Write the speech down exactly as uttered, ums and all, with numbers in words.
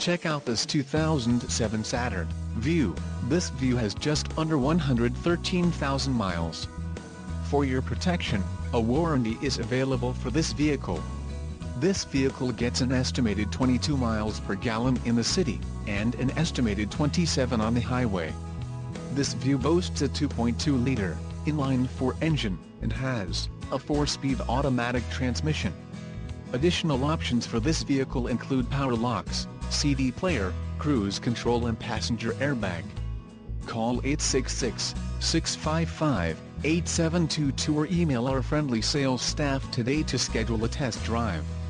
Check out this two thousand seven Saturn VUE. This VUE has just under one hundred thirteen thousand miles. For your protection, a warranty is available for this vehicle. This vehicle gets an estimated twenty-two miles per gallon in the city, and an estimated twenty-seven on the highway. This VUE boasts a two point two liter inline-four engine, and has a four-speed automatic transmission. Additional options for this vehicle include power locks, C D player, cruise control and passenger airbag. Call eight six six, six five five, eight seven two two or email our friendly sales staff today to schedule a test drive.